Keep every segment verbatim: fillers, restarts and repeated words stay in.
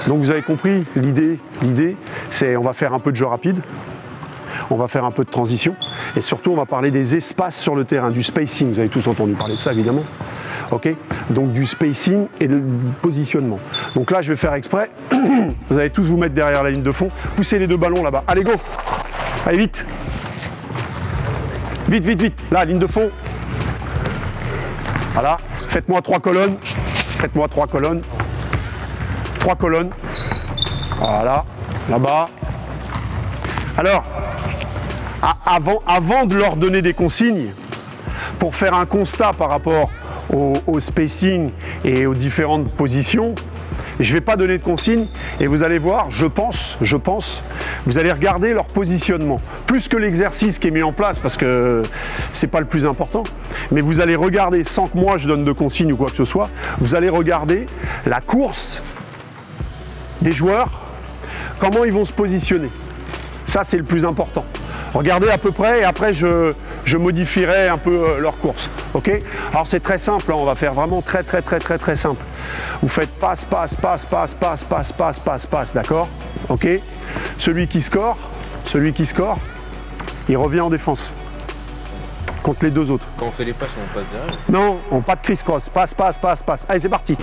Donc vous avez compris, l'idée, l'idée, c'est on va faire un peu de jeu rapide, on va faire un peu de transition, et surtout on va parler des espaces sur le terrain, du spacing, vous avez tous entendu parler de ça évidemment. Ok, donc du spacing et du positionnement. Donc là je vais faire exprès, vous allez tous vous mettre derrière la ligne de fond, poussez les deux ballons là-bas, allez go, allez vite, vite, vite, vite, là ligne de fond, voilà, faites-moi trois colonnes, faites-moi trois colonnes, trois colonnes, voilà, là-bas. Alors, avant, avant de leur donner des consignes, pour faire un constat par rapport au, au spacing et aux différentes positions, je ne vais pas donner de consignes et vous allez voir, je pense, je pense, vous allez regarder leur positionnement. Plus que l'exercice qui est mis en place, parce que ce n'est pas le plus important, mais vous allez regarder, sans que moi je donne de consignes ou quoi que ce soit, vous allez regarder la course des joueurs, comment ils vont se positionner. Ça, c'est le plus important. Regardez à peu près et après je, je modifierai un peu euh, leur course. Ok? Alors c'est très simple, hein, on va faire vraiment très très très très très simple. Vous faites passe, passe, passe, passe, passe, passe, passe, passe, passe, d'accord? Ok? Celui qui score, celui qui score, il revient en défense contre les deux autres. Quand on fait les passes, on passe derrière? Non, on pas de criss-cross. Passe, passe, passe, passe. Allez, c'est parti.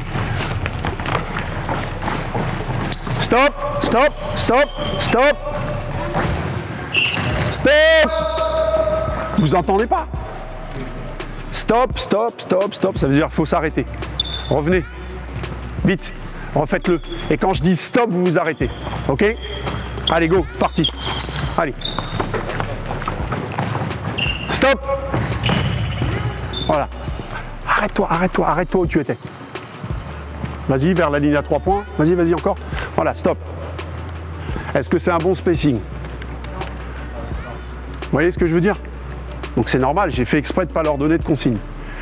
Stop, stop, stop, stop. Stop! Vous entendez pas? Stop, stop, stop, stop, ça veut dire qu'il faut s'arrêter. Revenez. Vite, refaites-le. Et quand je dis stop, vous vous arrêtez. Ok? Allez, go, c'est parti. Allez. Stop! Voilà. Arrête-toi, arrête-toi, arrête-toi où tu étais. Vas-y, vers la ligne à trois points. Vas-y, vas-y, encore. Voilà, stop. Est-ce que c'est un bon spacing? Vous voyez ce que je veux dire? Donc c'est normal, j'ai fait exprès de ne pas leur donner de consignes.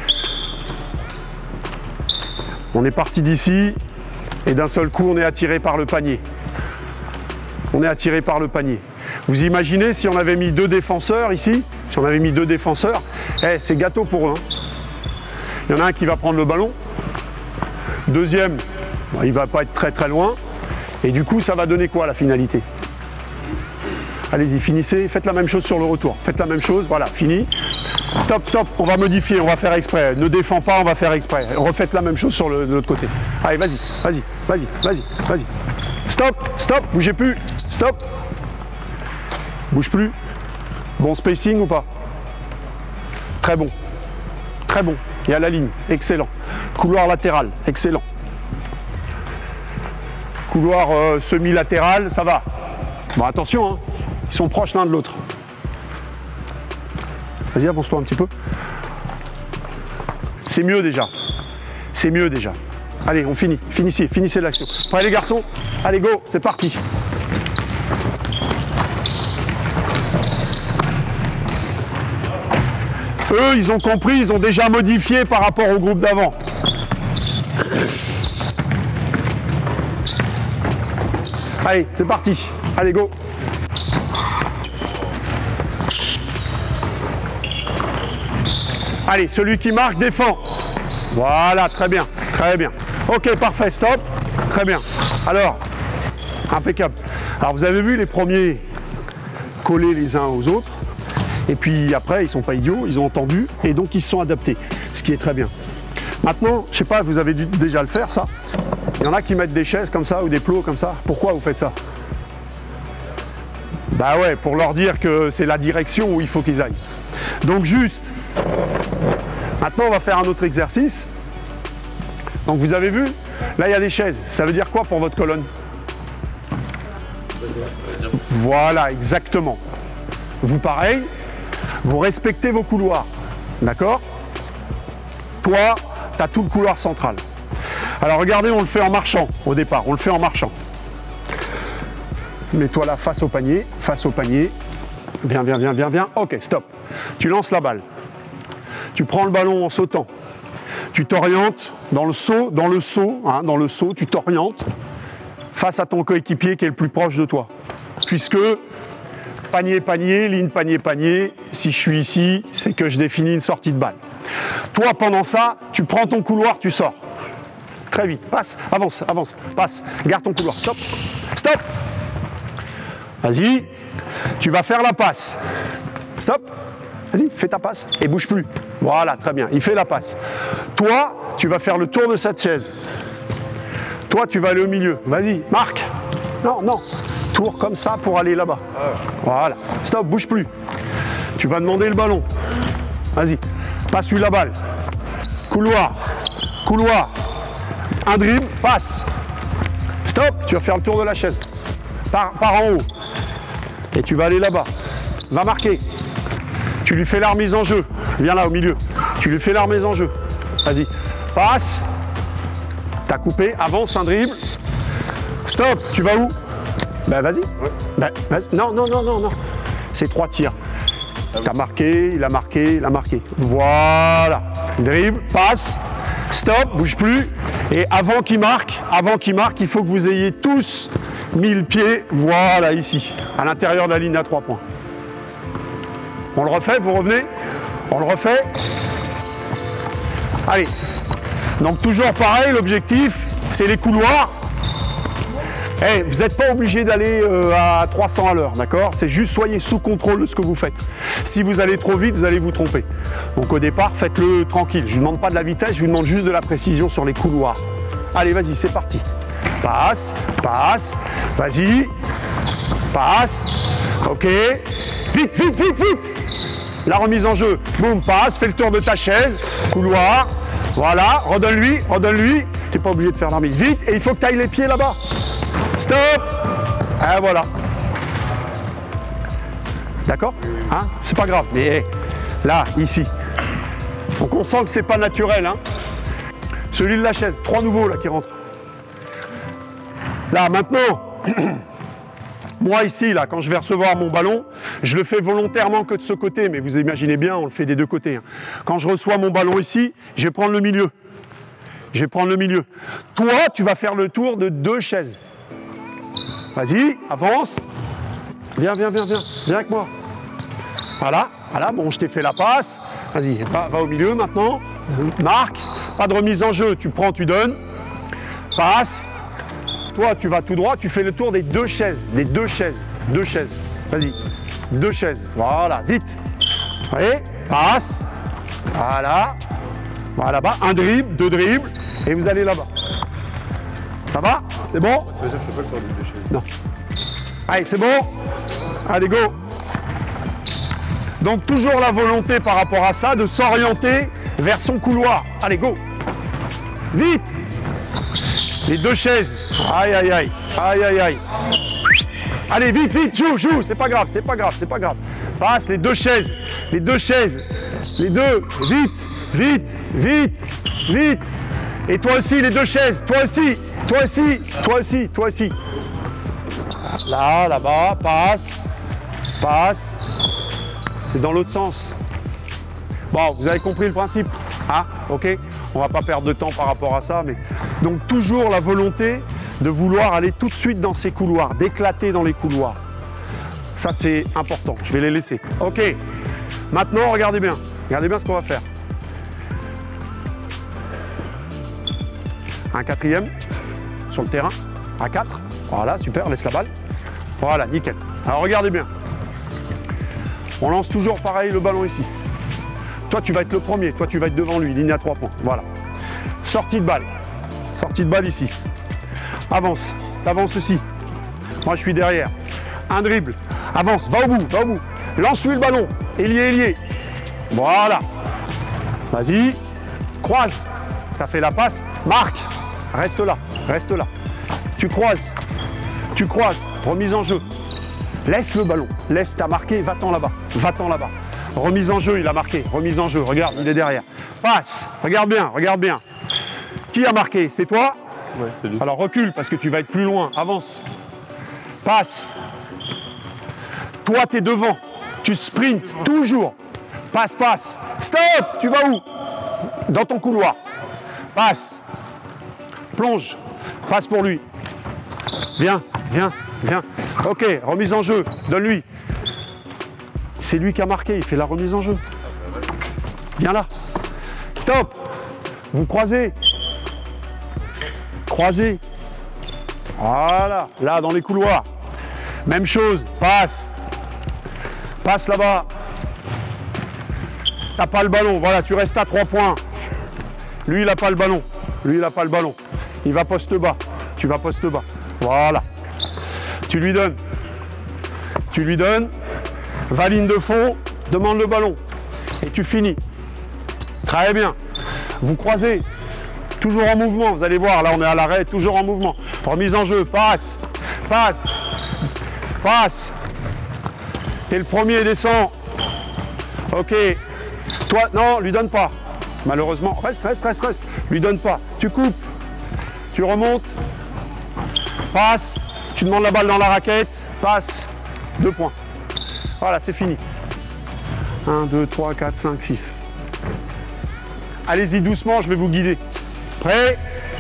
On est parti d'ici et d'un seul coup on est attiré par le panier. On est attiré par le panier. Vous imaginez si on avait mis deux défenseurs ici, si on avait mis deux défenseurs, eh, c'est gâteau pour eux. Hein. Il y en a un qui va prendre le ballon, deuxième, bon, il ne va pas être très très loin, et du coup ça va donner quoi la finalité? Allez-y, finissez, faites la même chose sur le retour. Faites la même chose, voilà, fini. Stop, stop, on va modifier, on va faire exprès. Ne défends pas, on va faire exprès. Refaites la même chose sur le, de l'autre côté. Allez, vas-y, vas-y, vas-y, vas-y, vas-y. Stop, stop, bougez plus, stop. Bouge plus. Bon spacing ou pas? Très bon, très bon. Et à la ligne, excellent. Couloir latéral, excellent. Couloir euh, semi-latéral, ça va. Bon, attention, hein. Ils sont proches l'un de l'autre. Vas-y, avance-toi un petit peu. C'est mieux déjà. C'est mieux déjà. Allez, on finit. Finissez, finissez l'action. Allez les garçons, allez go, c'est parti. Eux, ils ont compris, ils ont déjà modifié par rapport au groupe d'avant. Allez, c'est parti. Allez, go. Allez, celui qui marque défend. Voilà, très bien, très bien. Ok, parfait, stop. Très bien. Alors, impeccable. Alors, vous avez vu les premiers collés les uns aux autres. Et puis après, ils ne sont pas idiots, ils ont entendu et donc ils se sont adaptés. Ce qui est très bien. Maintenant, je ne sais pas, vous avez dû déjà le faire, ça. Il y en a qui mettent des chaises comme ça ou des plots comme ça. Pourquoi vous faites ça? Bah ouais, pour leur dire que c'est la direction où il faut qu'ils aillent. Donc juste, maintenant on va faire un autre exercice. Donc vous avez vu, là il y a des chaises. Ça veut dire quoi pour votre colonne? Voilà, exactement. Vous pareil, vous respectez vos couloirs. D'accord? Toi, tu as tout le couloir central. Alors regardez, on le fait en marchant au départ, on le fait en marchant. Mets-toi là face au panier, face au panier. Viens, viens, viens, viens, viens. Ok, stop. Tu lances la balle. Tu prends le ballon en sautant. Tu t'orientes dans le saut, dans le saut, hein, dans le saut, tu t'orientes face à ton coéquipier qui est le plus proche de toi. Puisque panier, panier, ligne, panier, panier, si je suis ici, c'est que je définis une sortie de balle. Toi, pendant ça, tu prends ton couloir, tu sors. très vite. Passe, avance, avance, passe. Garde ton couloir. Stop. Stop. Vas-y. Tu vas faire la passe. Stop. Vas-y, fais ta passe et bouge plus. Voilà, très bien. Il fait la passe. Toi, tu vas faire le tour de cette chaise. Toi, tu vas aller au milieu. Vas-y, marque. Non, non. Tour comme ça pour aller là-bas. Voilà. Stop, bouge plus. Tu vas demander le ballon. Vas-y. Passe-lui la balle. Couloir. Couloir. Un dribble, passe. Stop, tu vas faire le tour de la chaise. Par, par en haut. Et tu vas aller là-bas. Va marquer. Tu lui fais la remise en jeu. Viens là au milieu. Tu lui fais la remise en jeu. Vas-y. Passe. T'as coupé. Avance un dribble. Stop. Tu vas où? Ben vas-y. Ouais. Ben, vas-y. Non, non, non, non, non. C'est trois tirs. Ah oui. T'as marqué, il a marqué, il a marqué. Voilà. Dribble, passe. Stop. Bouge plus. Et avant qu'il marque, avant qu'il marque, il faut que vous ayez tous mis le pied. Voilà, ici. À l'intérieur de la ligne à trois points. On le refait, vous revenez? On le refait? Allez. Donc toujours pareil, l'objectif, c'est les couloirs. Hey, vous n'êtes pas obligé d'aller euh, à trois cents à l'heure, d'accord? C'est juste soyez sous contrôle de ce que vous faites. Si vous allez trop vite, vous allez vous tromper. Donc au départ, faites-le tranquille. Je ne vous demande pas de la vitesse, je vous demande juste de la précision sur les couloirs. Allez, vas-y, c'est parti. Passe, passe, vas-y, passe, ok. Vite, vite, vite, vite. La remise en jeu, boum, passe, fais le tour de ta chaise, couloir, voilà, redonne-lui, redonne-lui. Tu n'es pas obligé de faire la remise. Vite, et il faut que tu ailles les pieds là-bas. Stop. Et voilà. D'accord? Hein? C'est pas grave, mais hey, là, ici. Donc on sent que c'est pas naturel. Hein? Celui de la chaise, trois nouveaux là qui rentrent. Là, maintenant, moi ici, là, quand je vais recevoir mon ballon, je le fais volontairement que de ce côté, mais vous imaginez bien, on le fait des deux côtés. Hein. Quand je reçois mon ballon ici, je vais prendre le milieu. Je vais prendre le milieu. Toi, tu vas faire le tour de deux chaises. Vas-y, avance. Viens, viens, viens, viens. Viens avec moi. Voilà, voilà, bon, je t'ai fait la passe. Vas-y, va, va au milieu maintenant. Marque. Pas de remise en jeu. Tu prends, tu donnes. Passe. Toi, tu vas tout droit. Tu fais le tour des deux chaises. Des deux chaises. Deux chaises. Vas-y. Deux chaises. Voilà, vite. Allez, passe. Voilà. Voilà, là-bas. Un dribble, deux dribbles. Et vous allez là-bas. Ça va? C'est bon? Ça veut dire que je ne peux pas le faire de deux chaises. Non. Allez, c'est bon? Allez, go! Donc, toujours la volonté par rapport à ça de s'orienter vers son couloir. Allez, go! Vite! Les deux chaises. Aïe, aïe, aïe. Aïe, aïe, aïe. Allez, vite, vite, joue, joue. C'est pas grave, c'est pas grave, c'est pas grave. Passe les deux chaises. Les deux chaises. Les deux. Vite, vite, vite, vite. Et toi aussi, les deux chaises. Toi aussi, toi aussi, toi aussi, toi aussi. Là, là-bas, passe, passe. C'est dans l'autre sens. Bon, vous avez compris le principe, hein? Ok? On va pas perdre de temps par rapport à ça, mais donc toujours la volonté de vouloir aller tout de suite dans ces couloirs, d'éclater dans les couloirs. Ça, c'est important. Je vais les laisser. Ok. Maintenant, regardez bien. Regardez bien ce qu'on va faire. Un quatrième sur le terrain, à quatre. Voilà, super, laisse la balle. Voilà, nickel. Alors regardez bien. On lance toujours pareil le ballon ici. Toi, tu vas être le premier. Toi, tu vas être devant lui, ligne à trois points. Voilà. Sortie de balle. Sortie de balle ici. Avance. T'avances aussi. Moi, je suis derrière. Un dribble. Avance. Va au bout. Va au bout. Lance-lui le ballon. Ailier, ailier. Voilà. Vas-y. Croise. T'as fait la passe. Marque. Reste là. Reste là. Tu croises. Tu croises. Remise en jeu. Laisse le ballon. Laisse, t'as marqué. Va-t'en là-bas. Va-t'en là-bas. Remise en jeu, il a marqué. Remise en jeu. Regarde, il est derrière. Passe. Regarde bien. Regarde bien. Qui a marqué? C'est toi? Ouais, c'est lui. Alors recule parce que tu vas être plus loin. Avance. Passe. Toi, tu es devant. Tu sprints toujours. Passe, passe. Stop. Tu vas où? Dans ton couloir. Passe. Plonge. Passe pour lui. Viens, viens, viens. Ok, remise en jeu. Donne-lui. C'est lui qui a marqué. Il fait la remise en jeu. Viens là. Stop. Vous croisez. croisez. Voilà, là dans les couloirs. Même chose, passe. Passe là-bas. T'as pas le ballon, voilà, tu restes à trois points. Lui, il n'a pas le ballon. Lui, il n'a pas le ballon. Il va poste bas. Tu vas poste bas. Voilà. Tu lui donnes. Tu lui donnes. Va ligne de fond. Demande le ballon. Et tu finis. Très bien. Vous croisez. Toujours en mouvement. Vous allez voir, là, on est à l'arrêt. Toujours en mouvement. Remise en jeu. Passe. Passe. Passe. T'es le premier, descend. Ok. Toi, non, lui donne pas. Malheureusement, reste, reste, reste, reste. Lui donne pas. Tu coupes. Tu remontes. Passe. Tu demandes la balle dans la raquette. Passe. Deux points. Voilà, c'est fini. un, deux, trois, quatre, cinq, six. Allez-y doucement, je vais vous guider. Prêt?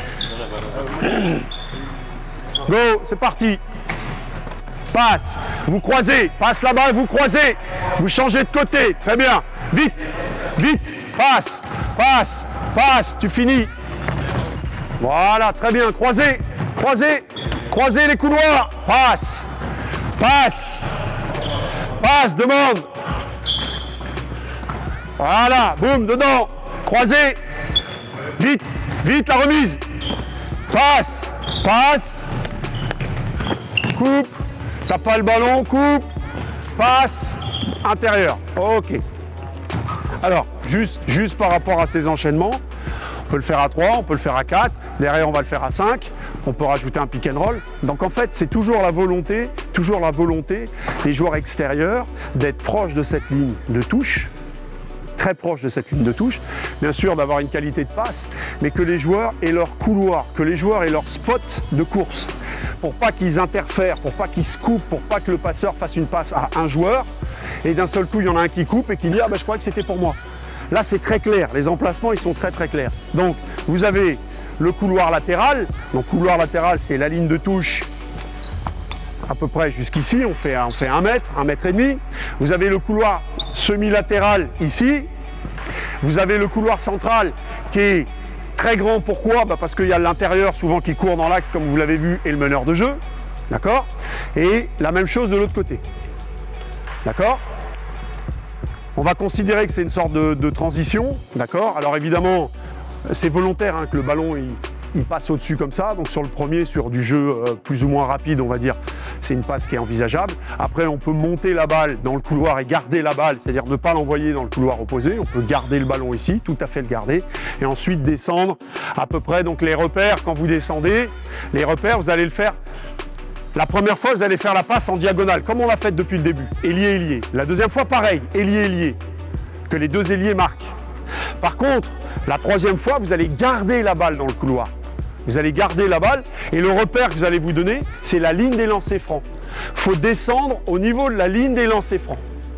Go, c'est parti. Passe. Vous croisez. Passe la balle, vous croisez. Vous changez de côté. Très bien. Vite. Vite. Passe. Passe. Passe. Tu finis. Voilà, très bien. Croisez. Croisez. Croisez les couloirs. Passe. Passe. Passe. Demande. Voilà. Boum. Dedans. Croisez. Vite. Vite la remise. Passe. Passe. Coupe. T'as pas le ballon. Coupe. Passe. Intérieur. Ok. Alors, juste, juste par rapport à ces enchaînements, on peut le faire à trois, on peut le faire à quatre, derrière on va le faire à cinq, on peut rajouter un pick and roll. Donc en fait, c'est toujours la volonté, toujours la volonté des joueurs extérieurs d'être proches de cette ligne de touche, très proche de cette ligne de touche, bien sûr d'avoir une qualité de passe, mais que les joueurs aient leur couloir, que les joueurs aient leur spot de course, pour pas qu'ils interfèrent, pour pas qu'ils se coupent, pour pas que le passeur fasse une passe à un joueur, et d'un seul coup, il y en a un qui coupe et qui dit « Ah ben je crois que c'était pour moi ». Là, c'est très clair. Les emplacements, ils sont très très clairs. Donc, vous avez le couloir latéral. Donc, couloir latéral, c'est la ligne de touche à peu près jusqu'ici. On fait, on fait un mètre, un mètre et demi. Vous avez le couloir semi-latéral ici. Vous avez le couloir central qui est très grand. Pourquoi? Bah parce qu'il y a l'intérieur souvent qui court dans l'axe, comme vous l'avez vu, et le meneur de jeu. D'accord? Et la même chose de l'autre côté. D'accord? On va considérer que c'est une sorte de, de transition, d'accord? Alors évidemment, c'est volontaire hein, que le ballon il, il passe au-dessus comme ça. Donc sur le premier, sur du jeu euh, plus ou moins rapide, on va dire, c'est une passe qui est envisageable. Après, on peut monter la balle dans le couloir et garder la balle, c'est-à-dire ne pas l'envoyer dans le couloir opposé. On peut garder le ballon ici, tout à fait le garder, et ensuite descendre à peu près. Donc les repères, quand vous descendez, les repères, vous allez le faire. La première fois, vous allez faire la passe en diagonale, comme on l'a fait depuis le début, ailier, ailier. La deuxième fois, pareil, ailier, ailier, que les deux ailiers marquent. Par contre, la troisième fois, vous allez garder la balle dans le couloir. Vous allez garder la balle, et le repère que vous allez vous donner, c'est la ligne des lancers francs. Il faut descendre au niveau de la ligne des lancers francs.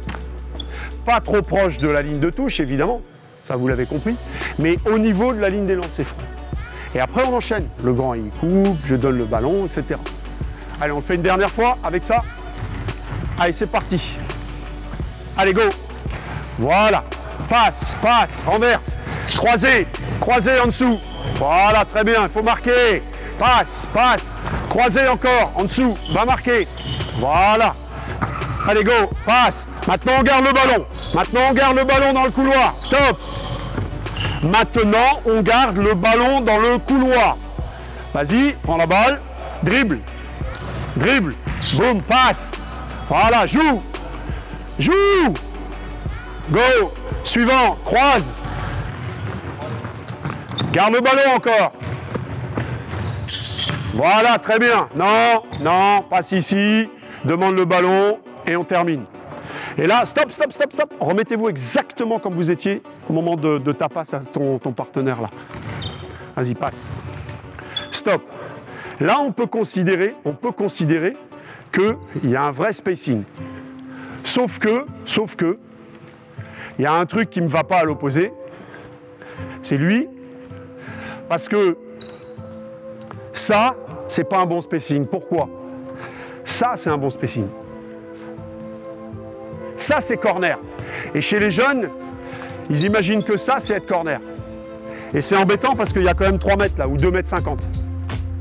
Pas trop proche de la ligne de touche, évidemment, ça vous l'avez compris, mais au niveau de la ligne des lancers francs. Et après, on enchaîne. Le grand, il coupe, je donne le ballon, et cetera. Allez, on le fait une dernière fois avec ça. Allez, c'est parti. Allez, go. Voilà. Passe, passe, renverse. Croisé, croisé en dessous. Voilà, très bien, il faut marquer. Passe, passe. Croisé encore, en dessous. Va marquer. Voilà. Allez, go. Passe. Maintenant, on garde le ballon. Maintenant, on garde le ballon dans le couloir. Stop. Maintenant, on garde le ballon dans le couloir. Vas-y, prends la balle. Dribble. Dribble, boum, passe. Voilà, joue. Joue. Go. Suivant, croise. Garde le ballon encore. Voilà, très bien. Non, non, passe ici. Demande le ballon et on termine. Et là, stop, stop, stop, stop. Remettez-vous exactement comme vous étiez au moment de, de ta passe à ton, ton partenaire là. Vas-y, passe. Stop. Là, on peut considérer, on peut considérer qu'il y a un vrai spacing. Sauf que, sauf que, il y a un truc qui ne me va pas à l'opposé. C'est lui. Parce que ça, c'est pas un bon spacing. Pourquoi? Ça, c'est un bon spacing. Ça, c'est corner. Et chez les jeunes, ils imaginent que ça, c'est être corner. Et c'est embêtant parce qu'il y a quand même trois mètres là, ou deux mètres cinquante.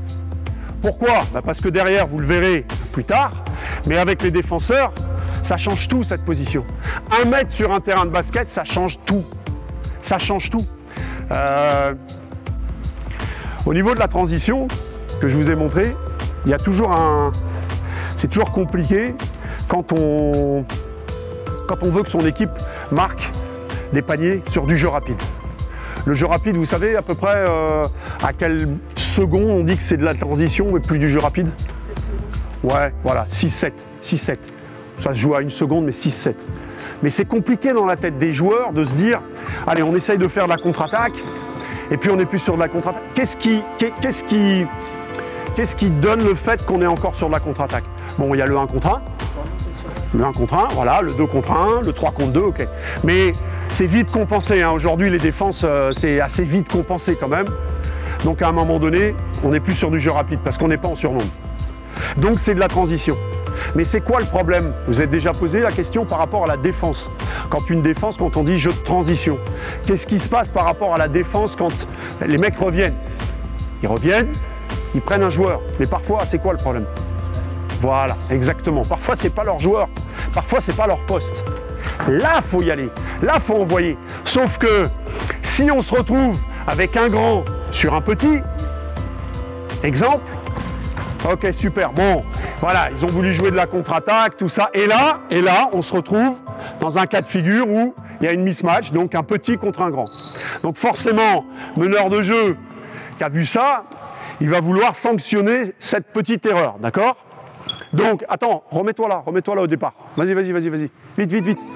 Pourquoi? Bah parce que derrière, vous le verrez plus tard, mais avec les défenseurs, ça change tout cette position. Un mètre sur un terrain de basket, ça change tout. Ça change tout. Euh, au niveau de la transition que je vous ai montré, il y a toujours un... C'est toujours compliqué quand on, quand on veut que son équipe marque des paniers sur du jeu rapide. Le jeu rapide, vous savez à peu près euh, à quelle seconde on dit que c'est de la transition mais plus du jeu rapide? sept secondes. Ouais, voilà, six sept. six sept. Ça se joue à une seconde, mais six sept. Mais c'est compliqué dans la tête des joueurs de se dire « Allez, on essaye de faire de la contre-attaque, et puis on n'est plus sur de la contre-attaque. » Qu'est-ce qui, qu'est-ce qui, qu'est-ce qui donne le fait qu'on est encore sur de la contre-attaque? Bon, il y a le un contre un. Le un contre un, voilà, le deux contre un, le trois contre deux, ok. Mais c'est vite compensé, hein. Aujourd'hui, les défenses, euh, c'est assez vite compensé quand même. Donc à un moment donné, on n'est plus sur du jeu rapide, parce qu'on n'est pas en surnombre. Donc c'est de la transition. Mais c'est quoi le problème? Vous êtes déjà posé la question par rapport à la défense. Quand une défense, quand on dit jeu de transition, qu'est-ce qui se passe par rapport à la défense quand les mecs reviennent? Ils reviennent, ils prennent un joueur. Mais parfois, c'est quoi le problème? Voilà, exactement. Parfois, c'est pas leur joueur. Parfois, c'est pas leur poste. Là, faut y aller. Là, faut envoyer. Sauf que si on se retrouve avec un grand sur un petit, exemple, ok, super, bon, voilà, ils ont voulu jouer de la contre-attaque, tout ça. Et là, et là, on se retrouve dans un cas de figure où il y a une mismatch, donc un petit contre un grand. Donc forcément, meneur de jeu qui a vu ça, il va vouloir sanctionner cette petite erreur, d'accord? Donc, attends, remets-toi là, remets-toi là au départ. Vas-y, vas-y, vas-y, vas-y. Vite, vite, vite.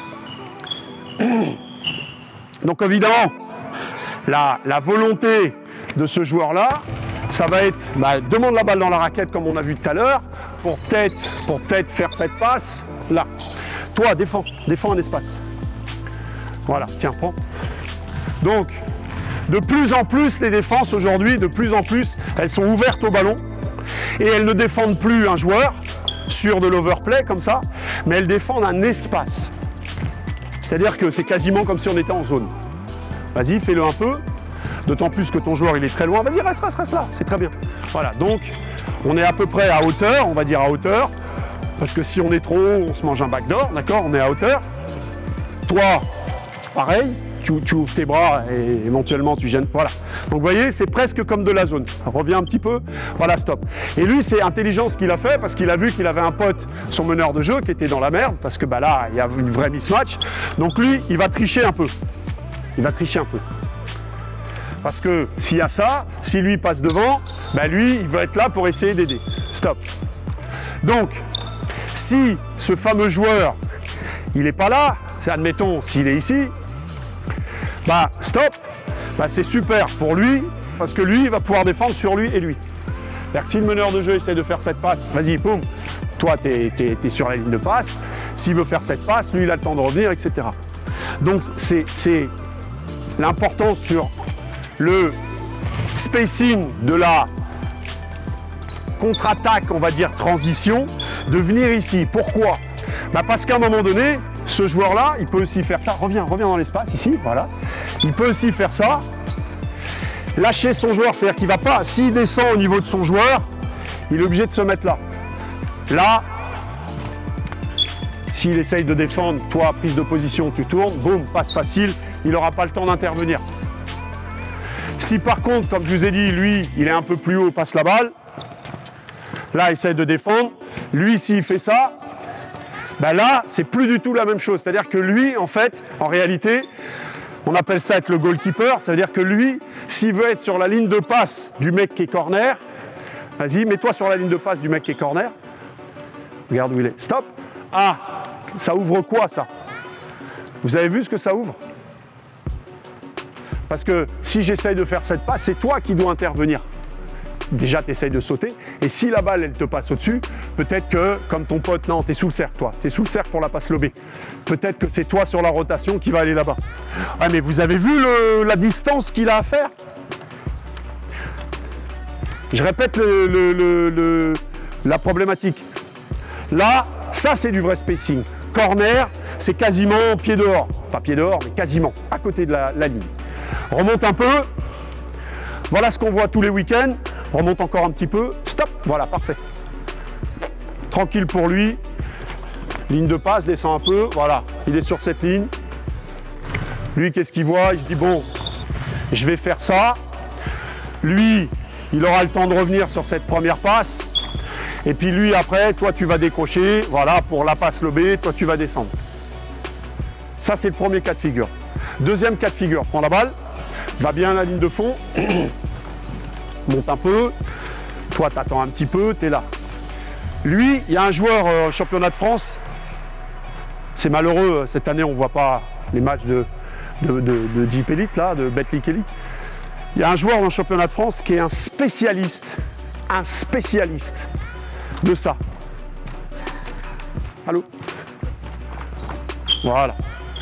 Donc évidemment, la, la volonté de ce joueur-là, ça va être, bah, demande la balle dans la raquette comme on a vu tout à l'heure, pour peut-être pour peut-être faire cette passe, là. Toi, défends, défends un espace. Voilà, tiens, prends. Donc, de plus en plus, les défenses aujourd'hui, de plus en plus, elles sont ouvertes au ballon, et elles ne défendent plus un joueur sur de l'overplay comme ça, mais elles défendent un espace. C'est-à-dire que c'est quasiment comme si on était en zone. Vas-y, fais-le un peu. D'autant plus que ton joueur il est très loin. Vas-y, reste, reste, reste là. C'est très bien. Voilà, donc on est à peu près à hauteur, on va dire à hauteur. Parce que si on est trop haut, on se mange un backdoor, d'accord? On est à hauteur. Toi, pareil, tu, tu ouvres tes bras et éventuellement tu gênes. Voilà. Donc vous voyez, c'est presque comme de la zone. Reviens un petit peu. Voilà, stop. Et lui, c'est intelligent ce qu'il a fait parce qu'il a vu qu'il avait un pote, son meneur de jeu, qui était dans la merde. Parce que bah, là, il y a une vraie mismatch. Donc lui, il va tricher un peu. Il va tricher un peu. Parce que s'il y a ça, si lui passe devant, bah lui, il va être là pour essayer d'aider. Stop. Donc, si ce fameux joueur, il n'est pas là, admettons s'il est ici, bah stop, bah c'est super pour lui, parce que lui, il va pouvoir défendre sur lui et lui. C'est-à-dire que si le meneur de jeu essaie de faire cette passe, vas-y, boum, toi, tu es, t'es, t'es sur la ligne de passe. S'il veut faire cette passe, lui, il a le temps de revenir, et cetera. Donc, c'est l'importance sur le spacing de la contre-attaque, on va dire transition, de venir ici. Pourquoi? Bah parce qu'à un moment donné, ce joueur-là, il peut aussi faire ça. Reviens, reviens dans l'espace, ici, voilà. Il peut aussi faire ça. Lâcher son joueur, c'est-à-dire qu'il ne va pas, s'il descend au niveau de son joueur, il est obligé de se mettre là. Là, s'il essaye de défendre, toi, prise de position, tu tournes, boum, passe facile, il n'aura pas le temps d'intervenir. Si par contre, comme je vous ai dit, lui, il est un peu plus haut, passe la balle, là, il essaie de défendre, lui, s'il fait ça, ben là, c'est plus du tout la même chose. C'est-à-dire que lui, en fait, en réalité, on appelle ça être le goalkeeper, ça veut dire que lui, s'il veut être sur la ligne de passe du mec qui est corner, vas-y, mets-toi sur la ligne de passe du mec qui est corner, regarde où il est, stop, ah, ça ouvre quoi, ça? Vous avez vu ce que ça ouvre? Parce que si j'essaye de faire cette passe, c'est toi qui dois intervenir. Déjà, tu essayes de sauter. Et si la balle, elle te passe au-dessus, peut-être que, comme ton pote, non, tu es sous le cercle, toi. Tu es sous le cercle pour la passe lobée. Peut-être que c'est toi sur la rotation qui va aller là-bas. Ah, mais vous avez vu le, la distance qu'il a à faire? Je répète le, le, le, le, la problématique. Là, ça, c'est du vrai spacing. Corner, c'est quasiment pied dehors. Pas pied dehors, mais quasiment, à côté de la, la ligne. Remonte un peu. Voilà ce qu'on voit tous les week-ends. Remonte encore un petit peu. Stop. Voilà, parfait. Tranquille pour lui. Ligne de passe, descend un peu. Voilà, il est sur cette ligne. Lui, qu'est-ce qu'il voit? Il se dit, bon, je vais faire ça. Lui, il aura le temps de revenir sur cette première passe. Et puis lui, après, toi, tu vas décrocher. Voilà, pour la passe lobée, toi, tu vas descendre. Ça, c'est le premier cas de figure. Deuxième cas de figure, prends la balle, va bien à la ligne de fond, monte un peu, toi, tu attends un petit peu, tu es là. Lui, il y a un joueur au euh, championnat de France, c'est malheureux, cette année, on ne voit pas les matchs de, de, de, de Jeep Elite, là, de Betclic Elite. Il y a un joueur dans le championnat de France qui est un spécialiste, un spécialiste de ça. Allô? Voilà.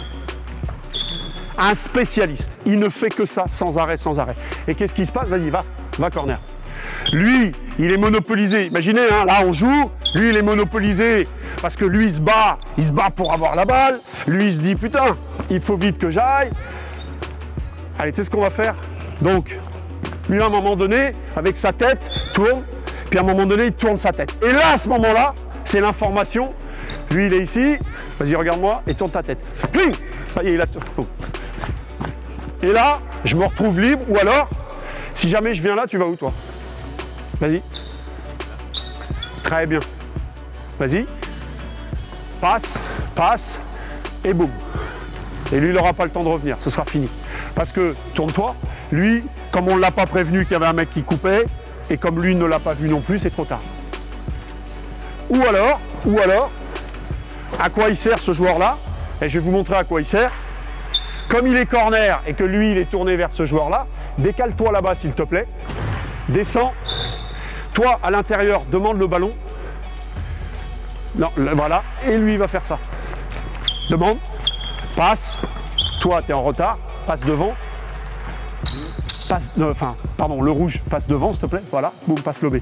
Un spécialiste. Il ne fait que ça, sans arrêt, sans arrêt. Et qu'est-ce qui se passe? Vas-y, va, va corner. Lui, il est monopolisé. Imaginez, hein, là, on joue. Lui, il est monopolisé parce que lui, il se bat. Il se bat pour avoir la balle. Lui, il se dit, putain, il faut vite que j'aille. Allez, tu sais ce qu'on va faire? Donc, lui, à un moment donné, avec sa tête, tourne. Puis à un moment donné, il tourne sa tête. Et là, à ce moment-là, c'est l'information. Lui, il est ici. Vas-y, regarde-moi et tourne ta tête. Cling! Ça y est, il a tourné. Et là, je me retrouve libre. Ou alors, si jamais je viens là, tu vas où, toi? Vas-y. Très bien. Vas-y. Passe, passe, et boum. Et lui, il n'aura pas le temps de revenir. Ce sera fini. Parce que, tourne-toi. Lui, comme on ne l'a pas prévenu qu'il y avait un mec qui coupait, et comme lui ne l'a pas vu non plus, c'est trop tard. Ou alors, ou alors, à quoi il sert ce joueur-là? Et je vais vous montrer à quoi il sert. Comme il est corner et que lui, il est tourné vers ce joueur-là, décale-toi là-bas, s'il te plaît. Descends. Toi, à l'intérieur, demande le ballon. Non, voilà. Et lui, il va faire ça. Demande. Passe. Toi, tu es en retard. Passe devant. Passe, euh, enfin, pardon, le rouge, passe devant, s'il te plaît. Voilà. Boum, passe lobé.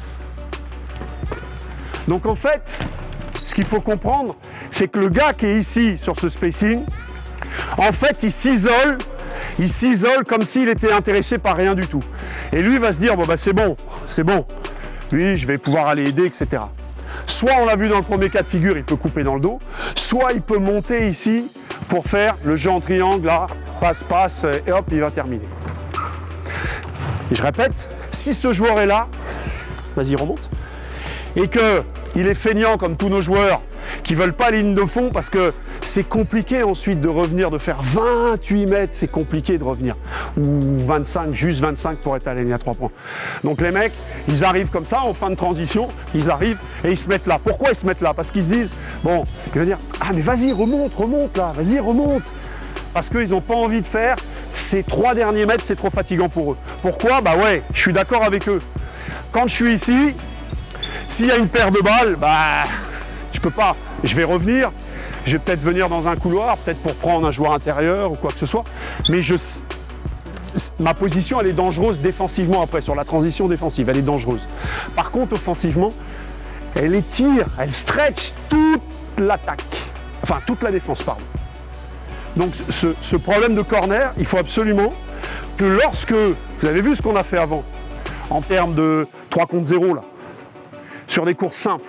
Donc, en fait, ce qu'il faut comprendre, c'est que le gars qui est ici, sur ce spacing, en fait, il s'isole, il s'isole comme s'il était intéressé par rien du tout. Et lui va se dire, bon bah c'est bon, c'est bon. Lui, je vais pouvoir aller aider, et cetera. Soit, on l'a vu dans le premier cas de figure, il peut couper dans le dos, soit il peut monter ici pour faire le jeu en triangle, là, passe, passe, et hop, il va terminer. Et je répète, si ce joueur est là, vas-y, remonte, et qu'il est feignant comme tous nos joueurs, qui ne veulent pas ligne de fond parce que c'est compliqué ensuite de revenir, de faire vingt-huit mètres, c'est compliqué de revenir. Ou vingt-cinq, juste vingt-cinq pour être à la ligne à trois points. Donc les mecs, ils arrivent comme ça, en fin de transition, ils arrivent et ils se mettent là. Pourquoi ils se mettent là? Parce qu'ils se disent, bon, ils vont dire, ah mais vas-y, remonte, remonte là, vas-y, remonte. Parce qu'ils n'ont pas envie de faire ces trois derniers mètres, c'est trop fatigant pour eux. Pourquoi? Bah ouais, je suis d'accord avec eux. Quand je suis ici, s'il y a une paire de balles, bah... je peux pas, je vais revenir, je vais peut-être venir dans un couloir, peut-être pour prendre un joueur intérieur ou quoi que ce soit, mais je, ma position elle est dangereuse défensivement après, sur la transition défensive, elle est dangereuse. Par contre, offensivement, elle étire, elle stretch toute l'attaque, enfin toute la défense, pardon. Donc ce, ce problème de corner, il faut absolument que lorsque, vous avez vu ce qu'on a fait avant, en termes de trois contre zéro là, sur des courses simples,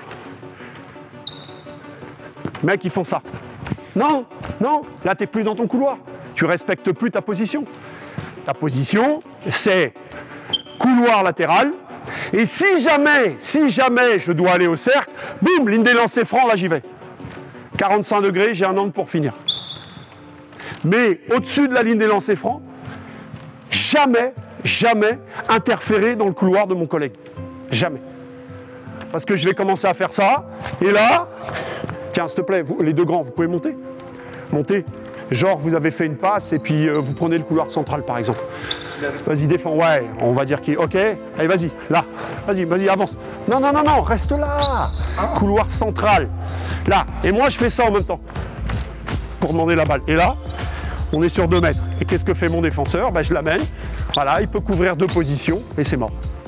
mecs, ils font ça. Non, non, là, tu n'es plus dans ton couloir. Tu respectes plus ta position. Ta position, c'est couloir latéral. Et si jamais, si jamais je dois aller au cercle, boum, ligne des lancers francs, là, j'y vais. quarante-cinq degrés, j'ai un angle pour finir. Mais au-dessus de la ligne des lancers francs, jamais, jamais interférer dans le couloir de mon collègue. Jamais. Parce que je vais commencer à faire ça. Et là... Tiens, s'il te plaît, vous, les deux grands, vous pouvez monter? Montez. Genre, vous avez fait une passe et puis euh, vous prenez le couloir central, par exemple. Vas-y, défends. Ouais, on va dire qu'il... Ok. Allez, vas-y, là. Vas-y, vas-y, avance. Non, non, non, non, reste là. Couloir central. Là. Et moi, je fais ça en même temps. Pour demander la balle. Et là, on est sur deux mètres. Et qu'est-ce que fait mon défenseur? Ben, je l'amène. Voilà, il peut couvrir deux positions et c'est mort.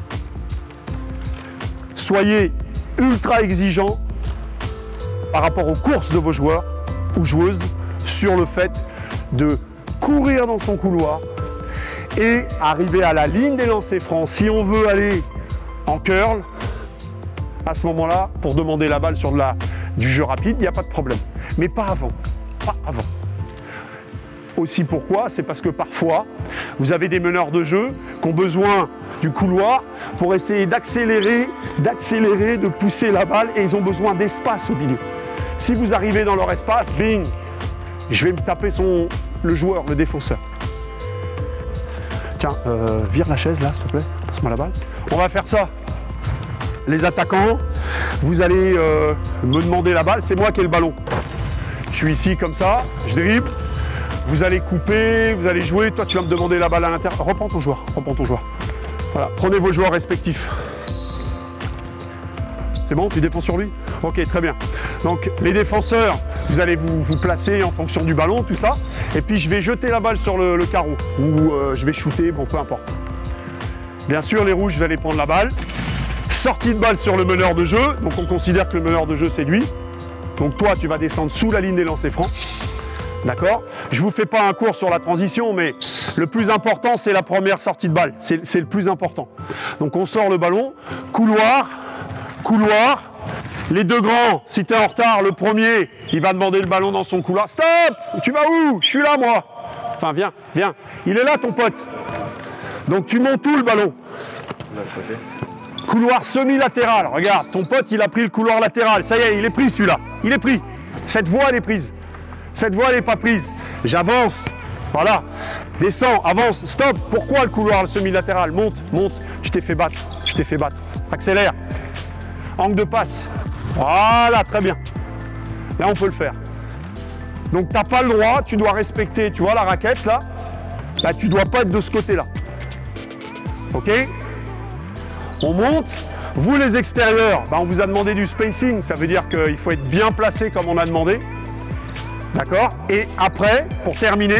Soyez ultra exigeants par rapport aux courses de vos joueurs ou joueuses sur le fait de courir dans son couloir et arriver à la ligne des lancers francs. Si on veut aller en curl, à ce moment-là, pour demander la balle sur de la, du jeu rapide, il n'y a pas de problème. Mais pas avant, pas avant. Aussi pourquoi? C'est parce que parfois, vous avez des meneurs de jeu qui ont besoin du couloir pour essayer d'accélérer, d'accélérer, de pousser la balle et ils ont besoin d'espace au milieu. Si vous arrivez dans leur espace, bing, je vais me taper son, le joueur, le défenseur. Tiens, euh, vire la chaise là, s'il te plaît, passe-moi la balle. On va faire ça. Les attaquants, vous allez euh, me demander la balle, c'est moi qui ai le ballon. Je suis ici comme ça, je dribble. Vous allez couper, vous allez jouer, toi tu vas me demander la balle à l'intérieur. Reprends ton joueur, reprends ton joueur. Voilà, prenez vos joueurs respectifs. C'est bon, tu défends sur lui? Ok, très bien. Donc les défenseurs, vous allez vous, vous placer en fonction du ballon, tout ça. Et puis je vais jeter la balle sur le, le carreau. Ou euh, je vais shooter, bon peu importe. Bien sûr, les rouges, vous allez prendre la balle. Sortie de balle sur le meneur de jeu. Donc on considère que le meneur de jeu c'est lui. Donc toi, tu vas descendre sous la ligne des lancers francs. D'accord? Je ne vous fais pas un cours sur la transition, mais le plus important, c'est la première sortie de balle. C'est le plus important. Donc on sort le ballon, couloir, couloir. Les deux grands, si tu es en retard, le premier, il va demander le ballon dans son couloir. Stop! Tu vas où? Je suis là, moi. Enfin, viens, viens. Il est là, ton pote. Donc tu montes où le ballon? Couloir semi-latéral. Regarde, ton pote, il a pris le couloir latéral. Ça y est, il est pris celui-là. Il est pris. Cette voie, elle est prise. Cette voie, elle n'est pas prise. J'avance. Voilà. Descends, avance, stop. Pourquoi le couloir semi-latéral? Monte, monte. Tu t'es fait battre. Tu t'es fait battre. Accélère. Angle de passe. Voilà, très bien. Là, on peut le faire. Donc, tu n'as pas le droit. Tu dois respecter, tu vois, la raquette, là. Là, tu ne dois pas être de ce côté-là. OK? On monte. Vous, les extérieurs, bah, on vous a demandé du spacing. Ça veut dire qu'il faut être bien placé comme on a demandé. D'accord? Et après, pour terminer,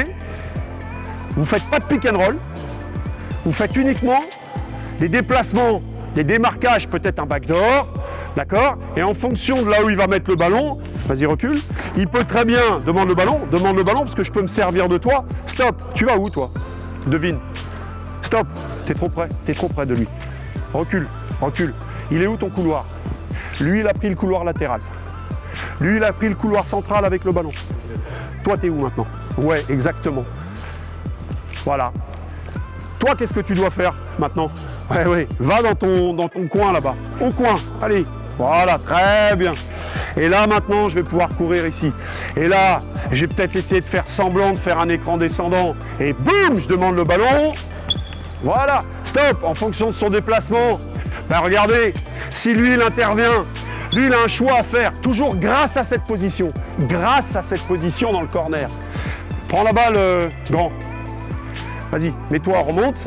vous ne faites pas de pick and roll. Vous faites uniquement des déplacements, des démarquages, peut-être un backdoor. D'accord? Et en fonction de là où il va mettre le ballon, vas-y, recule. Il peut très bien, demande le ballon, demande le ballon parce que je peux me servir de toi. Stop. Tu vas où, toi? Devine. Stop. Tu es trop près. Tu es trop près de lui. Recule. Recule. Il est où ton couloir? Lui, il a pris le couloir latéral. Lui, il a pris le couloir central avec le ballon. Toi, t'es où maintenant? Ouais, exactement. Voilà. Toi, qu'est-ce que tu dois faire maintenant? Ouais, ouais. Va dans ton, dans ton coin là-bas. Au coin. Allez. Voilà, très bien. Et là, maintenant, je vais pouvoir courir ici. Et là, je vais peut-être essayer de faire semblant de faire un écran descendant. Et boum, je demande le ballon. Voilà. Stop. En fonction de son déplacement. Ben, regardez. Si lui, il intervient. Lui, il a un choix à faire, toujours grâce à cette position. Grâce à cette position dans le corner. Prends la balle, euh, grand. Vas-y, mets-toi, remonte.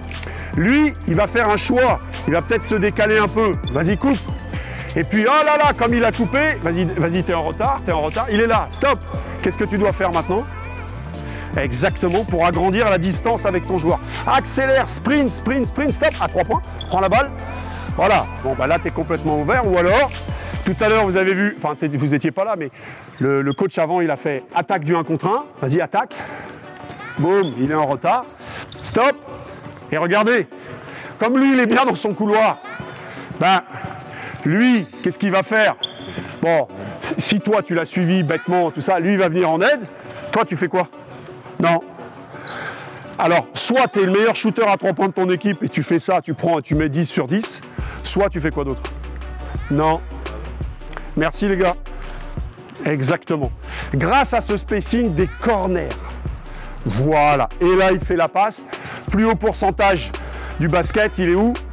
Lui, il va faire un choix. Il va peut-être se décaler un peu. Vas-y, coupe. Et puis, oh là là, comme il a coupé, vas-y, vas-y, t'es en retard, t'es en retard. Il est là, stop. Qu'est-ce que tu dois faire maintenant? Exactement, pour agrandir la distance avec ton joueur. Accélère, sprint, sprint, sprint, stop, à trois points. Prends la balle. Voilà. Bon, bah là, tu es complètement ouvert. Ou alors, tout à l'heure, vous avez vu, enfin, vous n'étiez pas là, mais le, le coach avant, il a fait attaque du un contre un. Vas-y, attaque. Boum, il est en retard. Stop. Et regardez, comme lui, il est bien dans son couloir, ben, lui, qu'est-ce qu'il va faire? Bon, si toi, tu l'as suivi bêtement, tout ça, lui, il va venir en aide. Toi, tu fais quoi? Non. Alors, soit tu es le meilleur shooter à trois points de ton équipe et tu fais ça, tu prends, tu mets dix sur dix, soit tu fais quoi d'autre? Non. Merci les gars. Exactement. Grâce à ce spacing des corners. Voilà. Et là, il fait la passe. Plus haut pourcentage du basket, il est où?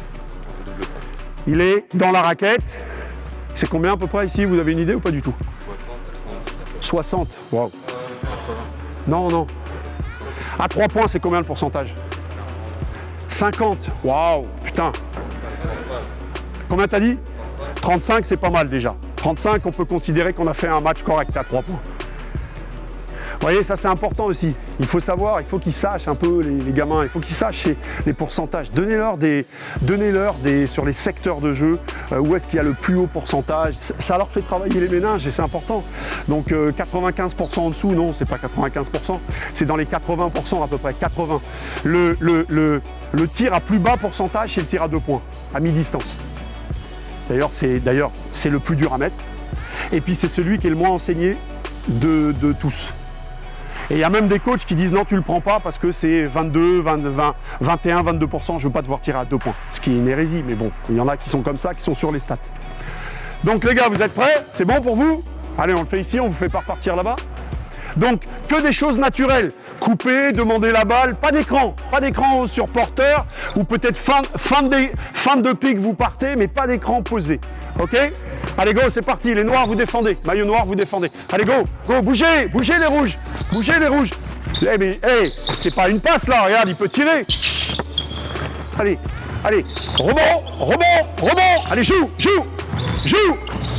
Il est dans la raquette. C'est combien à peu près ici? Vous avez une idée ou pas du tout? soixante. Waouh. Non, non. À trois points, c'est combien le pourcentage? cinquante. Waouh, putain. Combien t'as dit? trente-cinq, c'est pas mal déjà. trente-cinq, on peut considérer qu'on a fait un match correct à trois points. Vous voyez, ça c'est important aussi. Il faut savoir, il faut qu'ils sachent un peu, les, les gamins, il faut qu'ils sachent les, les pourcentages. Donnez-leur des, donnez-leur des, sur les secteurs de jeu, euh, où est-ce qu'il y a le plus haut pourcentage. Ça leur fait travailler les méninges et c'est important. Donc euh, quatre-vingt-quinze pour cent en dessous, non, c'est pas quatre-vingt-quinze pour cent, c'est dans les quatre-vingts pour cent à peu près, quatre-vingts. Le, le, le, le tir à plus bas pourcentage, c'est le tir à deux points, à mi-distance. D'ailleurs, c'est d'ailleurs c'est le plus dur à mettre. Et puis c'est celui qui est le moins enseigné de, de tous. Et il y a même des coachs qui disent non, tu le prends pas parce que c'est vingt-deux, vingt, vingt, vingt et un, vingt-deux pour cent, je veux pas devoir tirer à deux points. Ce qui est une hérésie, mais bon, il y en a qui sont comme ça, qui sont sur les stats. Donc les gars, vous êtes prêts? C'est bon pour vous? Allez, on le fait ici, on vous fait pas repartir là-bas. Donc, que des choses naturelles. Couper, demander la balle, pas d'écran. Pas d'écran sur porteur, ou peut-être fin, fin, de, fin de pique, vous partez, mais pas d'écran posé. Ok? Allez, go, c'est parti. Les noirs, vous défendez. Maillot noir, vous défendez. Allez, go, go, bougez, bougez les rouges. Bougez les rouges. Eh, mais, hey, c'est pas une passe là, regarde, il peut tirer. Allez, allez, rebond, rebond, rebond. Allez, joue, joue, joue.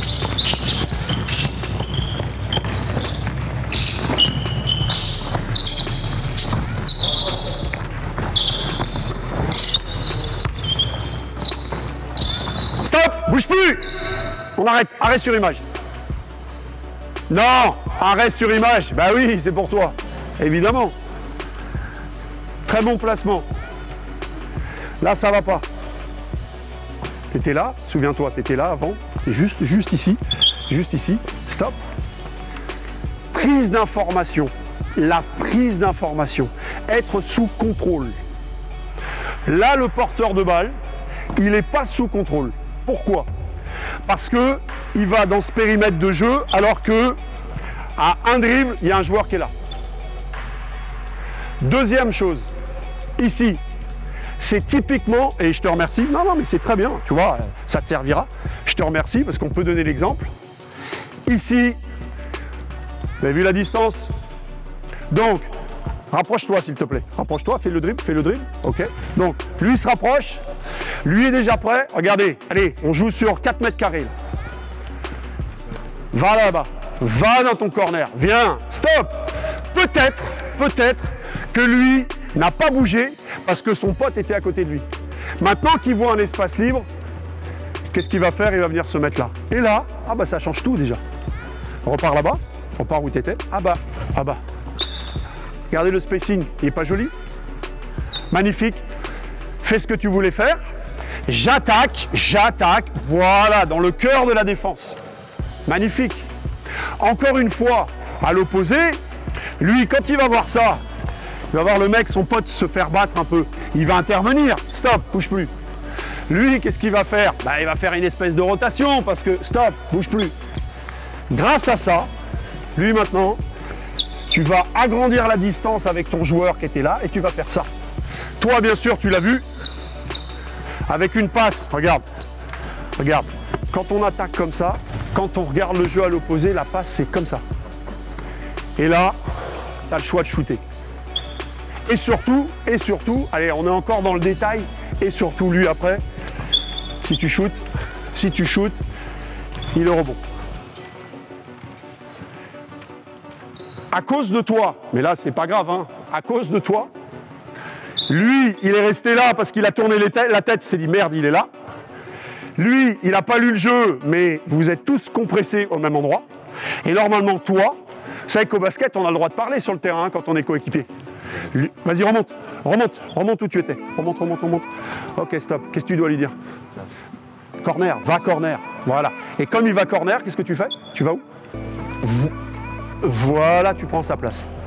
Stop, bouge plus. On arrête, arrête sur image. Non, arrête sur image. Bah oui, c'est pour toi, évidemment. Très bon placement. Là, ça va pas. T'étais là, souviens-toi, t'étais là avant. Juste, juste ici, juste ici. Stop. Prise d'information. La prise d'information. Être sous contrôle. Là, le porteur de balle, il n'est pas sous contrôle. Pourquoi? Parce que il va dans ce périmètre de jeu alors que à un dribble, il y a un joueur qui est là. Deuxième chose, ici, c'est typiquement, et je te remercie, non, non, mais c'est très bien, tu vois, ça te servira. Je te remercie parce qu'on peut donner l'exemple. Ici, vous avez vu la distance? Donc, rapproche-toi s'il te plaît. Rapproche-toi, fais le dribble, fais le dribble. Ok. Donc, lui se rapproche. Lui est déjà prêt. Regardez, allez, on joue sur quatre mètres carrés. Va là-bas. Va dans ton corner. Viens. Stop. Peut-être, peut-être que lui n'a pas bougé parce que son pote était à côté de lui. Maintenant qu'il voit un espace libre, qu'est-ce qu'il va faire? Il va venir se mettre là. Et là, ah bah ça change tout déjà. On repart là-bas. On repart où tu étais. Ah bah, ah bah. Regardez le spacing, il n'est pas joli? Magnifique. Fais ce que tu voulais faire. J'attaque, j'attaque, voilà, dans le cœur de la défense. Magnifique. Encore une fois, à l'opposé, lui, quand il va voir ça, il va voir le mec, son pote, se faire battre un peu. Il va intervenir. Stop, bouge plus. Lui, qu'est-ce qu'il va faire? Bah, il va faire une espèce de rotation parce que, stop, bouge plus. Grâce à ça, lui maintenant, tu vas agrandir la distance avec ton joueur qui était là et tu vas faire ça. Toi, bien sûr, tu l'as vu, avec une passe, regarde, regarde, quand on attaque comme ça, quand on regarde le jeu à l'opposé, la passe, c'est comme ça. Et là, tu as le choix de shooter. Et surtout, et surtout, allez, on est encore dans le détail, et surtout, lui, après, si tu shootes, si tu shootes, il est rebond. À cause de toi, mais là, c'est pas grave, hein, à cause de toi, lui, il est resté là parce qu'il a tourné les têtes, la tête, il s'est dit merde, il est là. Lui, il n'a pas lu le jeu, mais vous êtes tous compressés au même endroit. Et normalement, toi, vous savez qu'au basket, on a le droit de parler sur le terrain hein, quand on est coéquipier. Vas-y, remonte, remonte, remonte où tu étais. Remonte, remonte, remonte. Ok, stop. Qu'est-ce que tu dois lui dire? Corner, va corner. Voilà. Et comme il va corner, qu'est-ce que tu fais? Tu vas où? Voilà, tu prends sa place.